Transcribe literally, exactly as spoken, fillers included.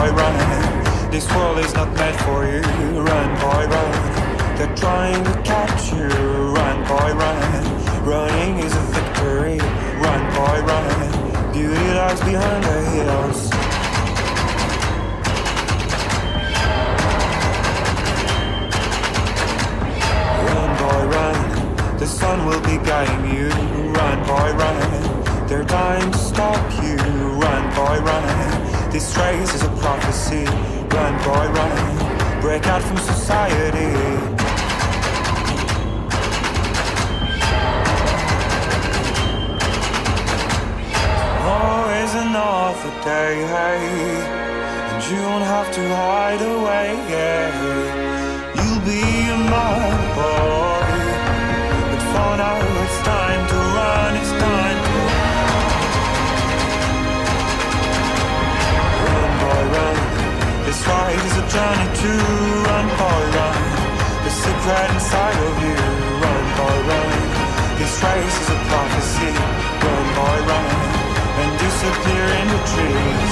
boy, run. This world is not meant for you. Run, boy, run. They're trying to catch you. Run, boy, run. Running is a victory. Run, boy, run. Beauty lies behind the hills. Run, boy, run. The sun will be guiding you. Run, boy, run. They're dying to stop you. Run, boy, run. This race is a prophecy. Run, boy, run. Break out from society. Always another day, hey, and you don't have to hide away, yeah. You'll be a mother boy, but for now it's time to run, it's time to run, boy, run. This ride is a journey to run, boy, run. The secret inside of you, run, boy, run. This race is a prophecy, run, boy, run. And disappear in the tree.